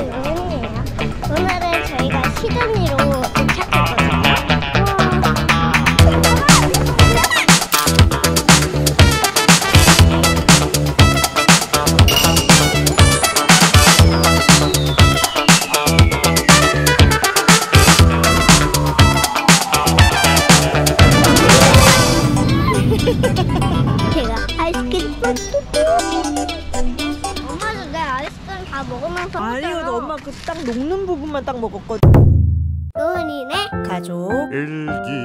로운이에요. 오늘은 저희가 시드니로 도착했거든요. 제가 아이스크림 엄마도 내 아이스크림 다 먹으면서 아니 근데 엄마 그 딱 녹는 부분만 딱 먹었거든. 로운이네 가족 일기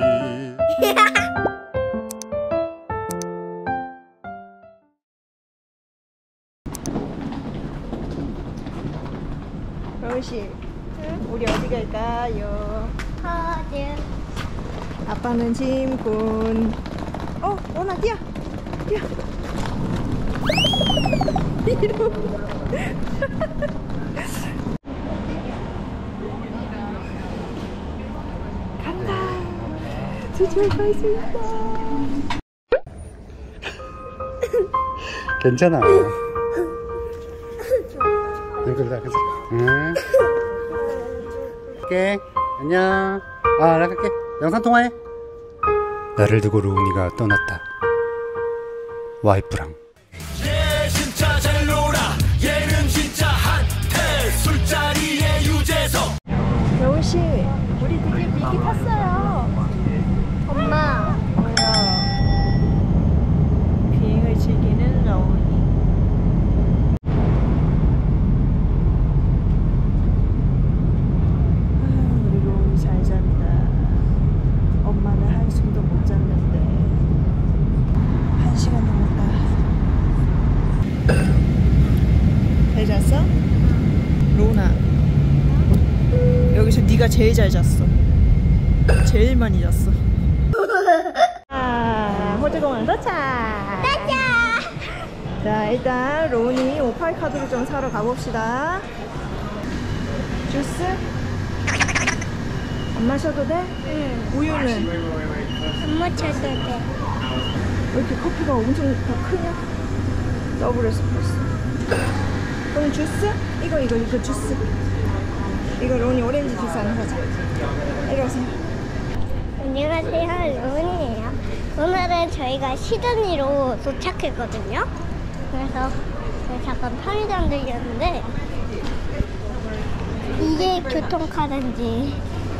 로운씨 우리 어디 갈까요? 퍼즐 아빠는 짐꾼. 로운아 뛰어 뛰어. 이러. 간다. 드디어 갈 수 있다. 괜찮아. 그래 그래. 응. 갈게. 안녕. 나 갈게. 영상 통화해. 나를 두고 로운이가 떠났다. 와이프랑. 얘 진짜 잘 놀아. 얘는 진짜 핫해. 술자리에 유재석. 로운씨 우리 드디어 비행기 탔어요. 엄마 비행을 즐기는 로운이. 우리 로운이 잘 잔다. 엄마는 한숨도 못 잤는데 1시간 넘었다. 잘 잤어? 로운아 여기서 네가 제일 잘 잤어. 제일 많이 잤어. 호주공항 도착. 자 일단 로운이 오파이 카드를 좀 사러 가봅시다. 주스? 안 마셔도 돼? 응 우유는? 안 맞춰도 돼. 왜 이렇게 커피가 엄청 다 크냐? 더블 에스프레소. 그럼 주스? 이거 주스. 이거 로운이 오렌지 주스 하나 사자. 이리 오세요. 안녕하세요 로운이에요. 오늘은 저희가 시드니로 도착했거든요. 그래서 잠깐 편의점 들렸는데 이게 교통카드인지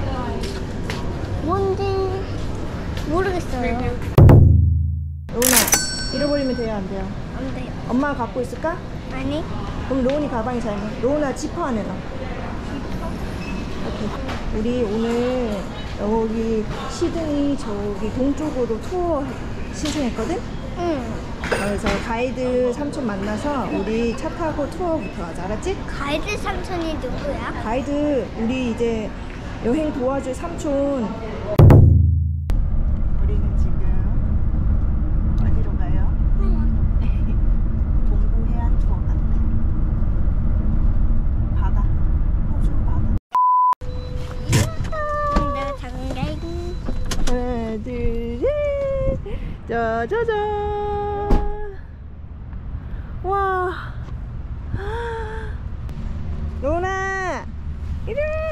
뭔지 모르겠어요. 로운아 잃어버리면 돼요 안 돼요? 안 돼요. 엄마가 갖고 있을까? 아니 그럼 로운이 가방에 잘 넣어. 로운아 지퍼 안에 넣어. 오케이. 우리 오늘 여기 시드니 저기 동쪽으로 투어 신청했거든? 응. 그래서 가이드 삼촌 만나서 우리 차 타고 투어부터 가자. 알았지? 가이드 삼촌이 누구야? 가이드 우리 이제 여행 도와줄 삼촌. 우리는 지금 어디로 가요? 동부 해안 투어 간대. 바다. 호주 바다. 내가 장가인 하나 둘셋 짜자잔. 와 로운아 이리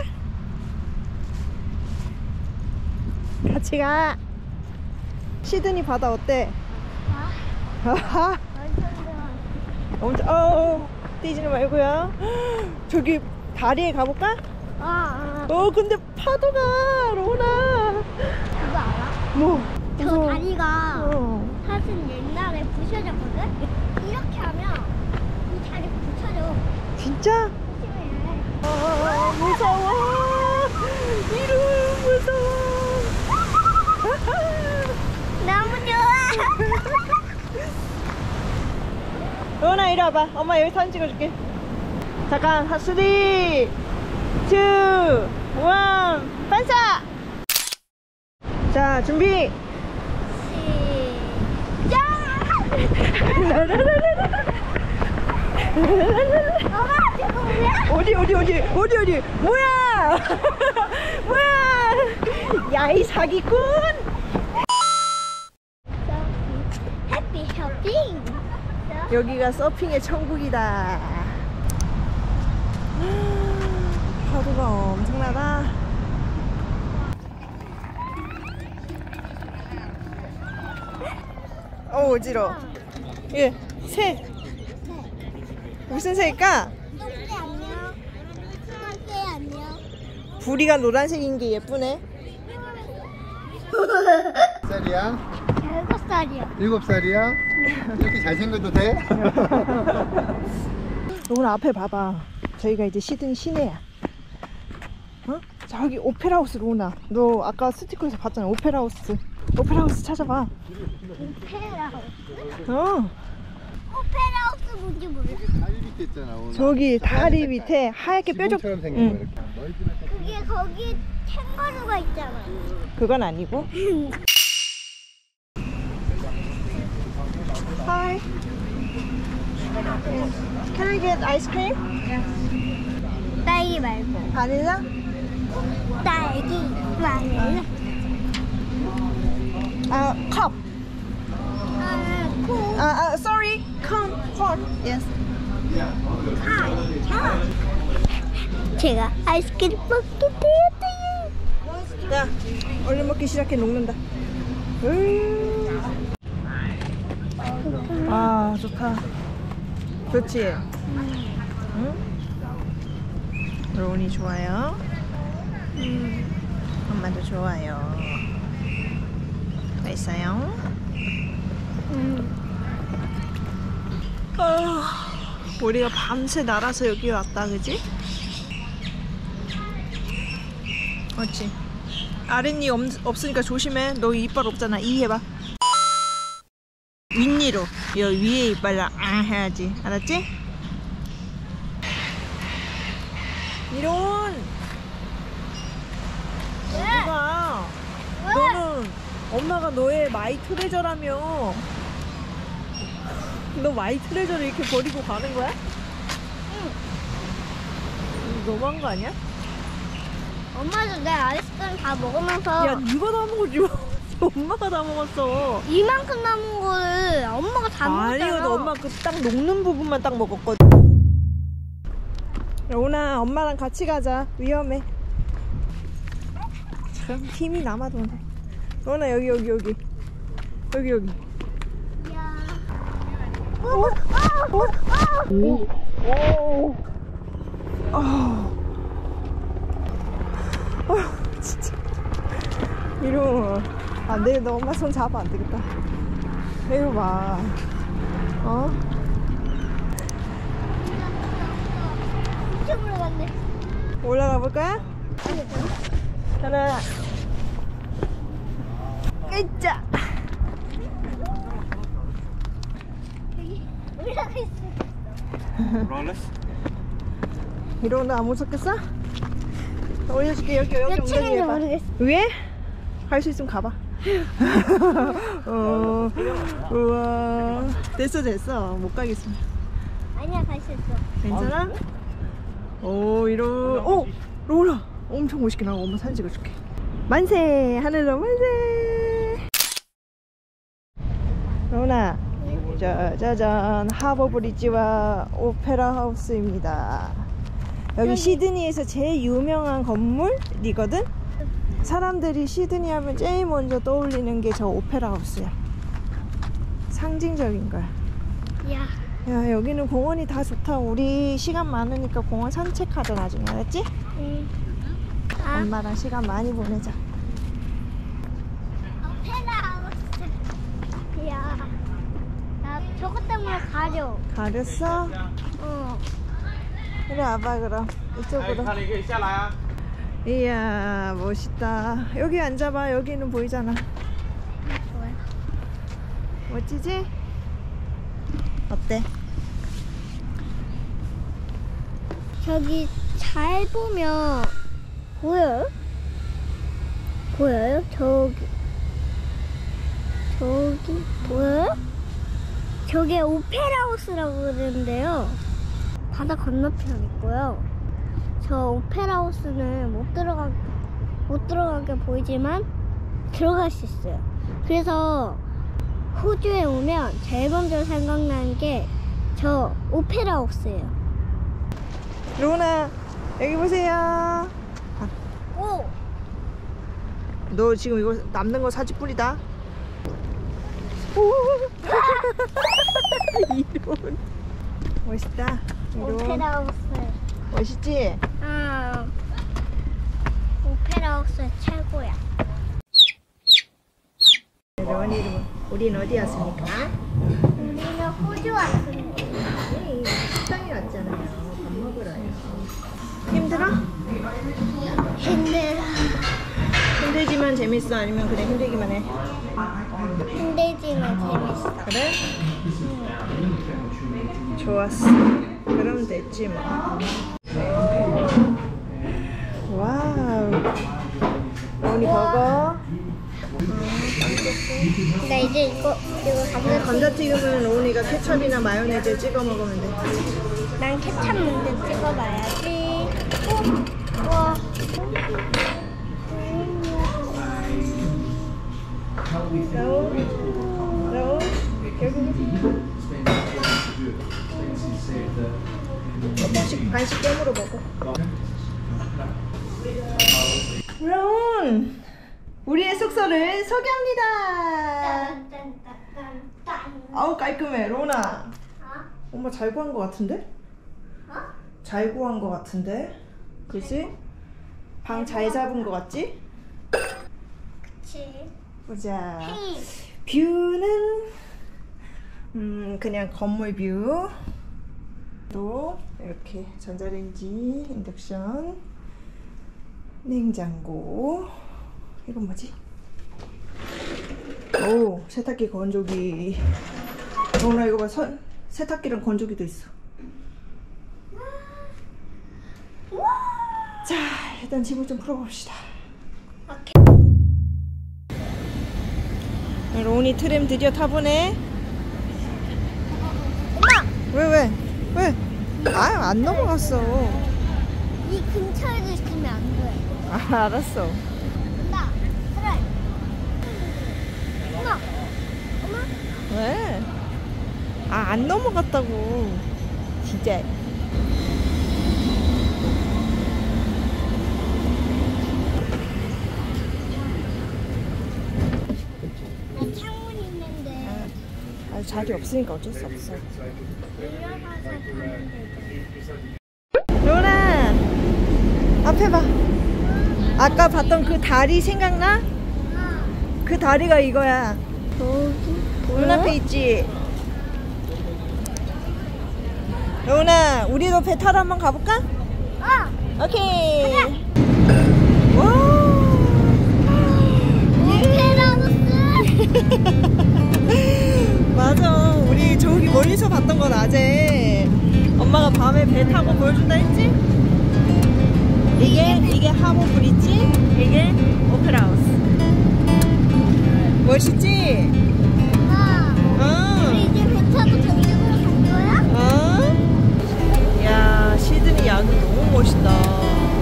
와. 같이 가. 시드니 바다 어때? 완전 엄청 뛰지는 말고요. 저기 다리에 가볼까? 근데 파도가 로운아. 그거 알아? 뭐? 저 무서워. 다리가 어. 사실 옛날에 부셔졌거든? 이렇게 하면 이 다리 부셔져. 진짜? 조심해. 무서워. 이름 무서워. 너무 좋아. 로운아 이리 와봐. 엄마 여기 사진 찍어줄게. 잠깐 3, 2, 1 반사. 자 준비. 시작! 엄마 저거 뭐야? 어디 뭐야? 뭐야? 야 이 사기꾼. 해피 쇼핑. 여기가 서핑의 천국이다. 어지러워. 예, 새. 무슨 새일까? 똥개 안녕. 똥개 안녕. 부리가 노란색인 게 예쁘네. 몇 살이야? 7살이야. 7살이야? 이렇게 잘생겨도 돼? 오늘 앞에 봐봐. 저희가 이제 시드니 시내야. 어? 저기 오페라하우스 로나. 너 아까 스티커에서 봤잖아. 오페라하우스. 오페라하우스 찾아봐. 오페라하우스? 어. 오페라하우스 뭔지 몰라. 다리 밑에 있잖아. 오늘. 저기 다리 밑에 하얗게 뾰족. 지붕처럼 생긴 거 응. 이렇게. 그게 거기 캥거루가 있잖아. 그건 아니고. Hi. Can I get ice cream? 딸기 말고. 바닐라? 딸기 말고. 컵. 코. Sorry. Corn. Yes. 제가 아이스크림 먹게 되었어요. 자, 얼른 먹기 시작해. 녹는다. 아, 좋다. 좋지? 응? 로운이 좋아요. 엄마도 좋아요. 맛있어요? 우리가 밤새 날아서 여기 왔다, 그지? 맞지? 아랫니 없으니까 조심해. 너 이빨 없잖아. 이 해봐. 윗니로. 여 위에 이빨을 해야지. 알았지? 이런. 누가? 너는 엄마가 너의 마이 트레저라며. 너 마이 트레저를 이렇게 버리고 가는 거야? 응. 너무한 거 아니야? 엄마도 내 아이스크림 다 먹으면서 야, 네가 다 먹었지. 엄마가 다 먹었어. 이만큼 남은 거를 엄마가 다 먹었잖아. 아니거든. 엄마 그 딱 녹는 부분만 딱 먹었거든. 로나, 엄마랑 같이 가자. 위험해. 그럼 힘이 남아도 돼. 로나, 여기. 여기. 야. 진짜. 이러. 안 돼. 너 엄마 손 잡아. 안 되겠다. 이거 봐. 어? 이쪽으로 갔네. 올라가 볼까요? 하나. 으짜. 여기 올라가 있어. 롤러스? 이러고 나 안 무섭겠어? 올려줄게. 여기 몇 엉덩이 층인지 해봐. 모르겠어. 위에? 갈 수 있으면 가봐. 우와. 됐어. 못 가겠어. 아니야, 갈 수 있어. 괜찮아? 오, 오, 로라. 엄청 멋있게 나와. 엄마 사진 찍어줄게. 만세! 하늘로 만세! 로나, 짜자잔. 하버 브리지와 오페라 하우스입니다. 여기 시드니에서 제일 유명한 건물이거든? 사람들이 시드니 하면 제일 먼저 떠올리는 게 저 오페라 하우스야. 상징적인 거야. 야. 야, 여기는 공원이 다 좋다. 우리 시간 많으니까 공원 산책하자, 나중에. 알았지? 응. 엄마랑 시간 많이 보내자. 오페라 하우스. 야. 나 저것 때문에 가려. 가렸어? 어. 이리 와봐, 그럼. 이쪽으로. 이야, 멋있다. 여기 앉아봐. 여기는 보이잖아. 좋아요. 멋지지? 어때? 저기 잘 보면 보여요? 보여요? 저기 보여요? 저게 오페라하우스라고 그러는데요. 바다 건너편 있고요. 저 오페라하우스는 못 들어가게 보이지만 들어갈 수 있어요. 그래서 호주에 오면 제일 먼저 생각나는 게 저 오페라하우스예요. 로나, 여기 보세요. 오! 너 지금 이거 남는 거 사지 뿌리다. 이런. 멋있다. 이런. 오페라 하우스. 멋있지? 오페라 하우스 최고야. 로운이 이름. 우린 어디 왔습니까? 우리는 호주 왔습니다. 네, 식당에 왔잖아요. 밥 먹으러요. 힘들어? 힘들어. 힘들지만 재밌어? 아니면 그냥 힘들기만 해? 힘들지만 재밌어. 그래? 좋았어. 그럼 됐지 뭐. 와우. 로운이 버거. 나 이제 이거 감자튀김. 감자튀김은 로운이가 케첩이나 마요네즈 찍어 먹으면 돼. 난 케찹 먼저 찍어봐야지. 우와. 로운 조금씩 반씩 깨물어 먹어. 로운, 우리의 숙소를 소개합니다. 아우 깔끔해. 로운아, 엄마 잘 구한 거 같은데? 잘 구한 거 같은데? 그치? 방 잘 잡은 거 같지? 그치. 보자. 팽이. 뷰는 그냥 건물 뷰. 또 이렇게 전자레인지, 인덕션, 냉장고. 이건 뭐지? 오, 세탁기, 건조기. 로운아 이거 봐. 세탁기랑 건조기도 있어. 자, 일단 집을 좀 풀어봅시다. 로운이 트램 드디어 타보네. 엄마! 왜? 아, 안 넘어갔어. 이 근처에도 있으면 안 돼. 아, 알았어. 나, 그래. 엄마! 엄마? 왜? 아, 안 넘어갔다고. 진짜. 나 창문 있는데 아, 자리 없으니까 어쩔 수 없어. 올라가서 가면 되지. 로운아, 앞에 봐. 아까 봤던 그 다리 생각나? 그 다리가 이거야. 눈앞에 있지? 로운아, 우리도 배 타러 한번 가볼까? 오케이. 와. 맞아. 우리 저기 멀리서 봤던 거 낮에 엄마가 밤에 배 타고 보여준다 했지? 이게 하버 브릿지, 이게 오페라 하우스. 멋있지? 우리 이제 배 타고 저쪽으로 갈 거야? 야, 시드니 야경 너무 멋있다.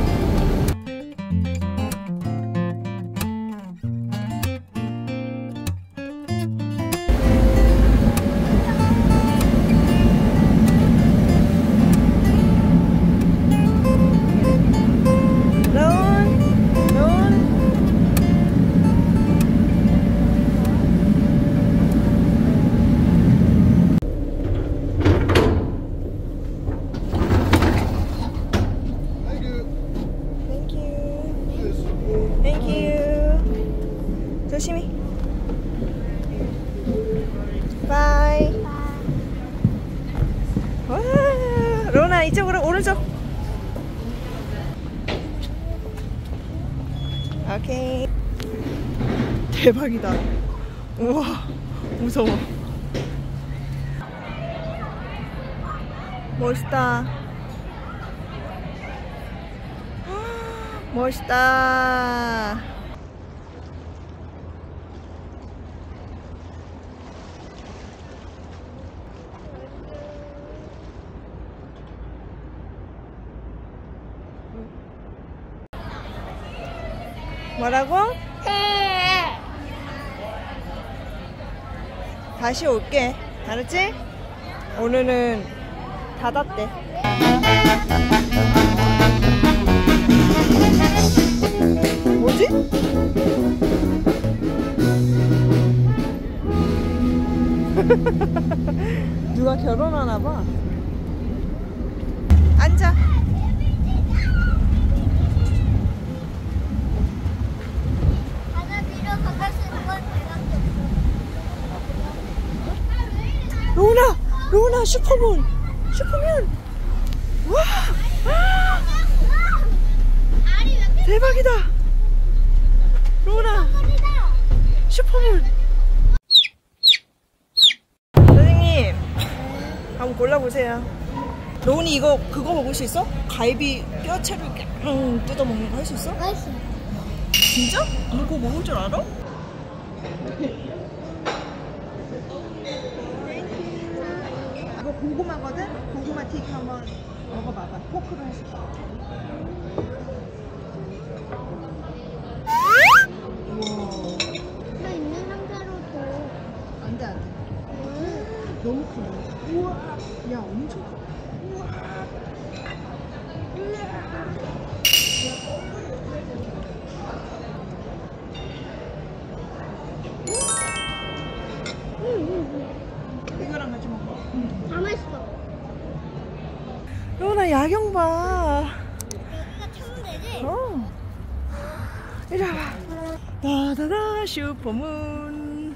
조심히. 바이. 와, 로운아 이쪽으로 오른쪽. 오케이. 대박이다. 우와, 무서워. 멋있다. 멋있다. 뭐라고? 다시 올게. 알았지? 오늘은 닫았대. 뭐지? 누가 결혼하나 봐. 앉아. 바다 위로 가갈 수 있는 건 배밖에 없어. 로운아, 로운아, 슈퍼문, 슈퍼문. 와, 알이 왜 이렇게 대박이다. 로운아, 커리다? 슈퍼문. 선생님, 한번 골라보세요. 로운이 이거 그거 먹을 수 있어? 갈비 뼈채를 뜯어 먹는 거 할 수 있어? 맛있어. 진짜? 너 그거 먹을 줄 알아? 이거 고구마거든? 고구마 튀김 한번 먹어봐봐. 포크로 해서. 나 있는 상태로 줘. 안 돼, 안 돼. 너무 크네. 우와. 야, 엄청 커. 우와. 이거랑 같이 먹어. 다 맛있어. 로운아, 야경 봐. 여기가 차면 되지? 어. 이리 와봐. 다다다 슈퍼문.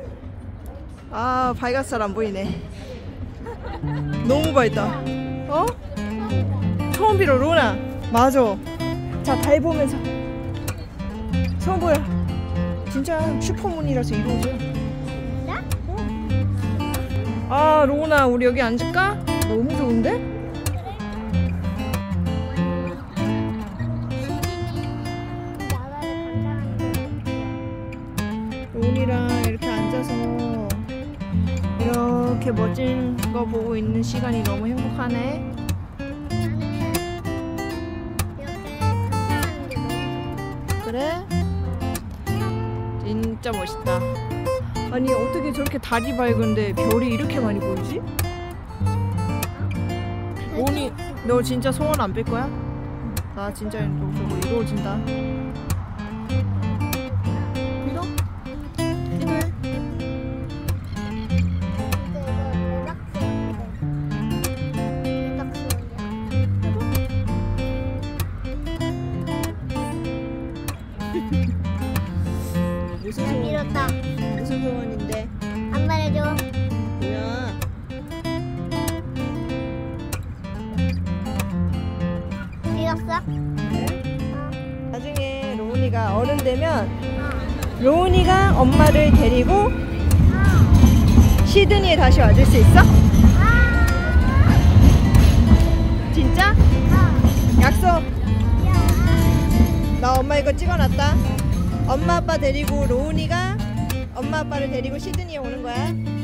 아, 밝았어. 안 보이네. 너무 밝다. 어? 처음 빌어, 로운아. 맞아. 자, 달 보면서. 처음 보여. 진짜 슈퍼문이라서 이러죠. 진짜? 아, 로운아, 우리 여기 앉을까? 너무 좋은데? 나라를 감당하는 로운이랑 이렇게 앉아서 이렇게 멋진 거 보고 있는 시간이 너무 행복하네. 나는 이렇게 감당하는 게 너무 그래? 진짜 멋있다. 아니, 어떻게 저렇게 달이 밝은데 별이 이렇게 많이 보이지? 로운이, 너 진짜 소원 안 뺄 거야? 나 진짜 저거 이루어진다. 빌어? 기도해. 무슨 소원? 밀었다. 무슨 소원인데? 한 번 해줘. 뭐야? 밀었어? 나중에 로운이가 어른 되면 로운이가 엄마를 데리고 시드니에 다시 와줄 수 있어? 진짜? 약속. 나 엄마 이거 찍어놨다. 엄마 아빠 데리고 로운이가 엄마 아빠를 데리고 시드니에 오는 거야.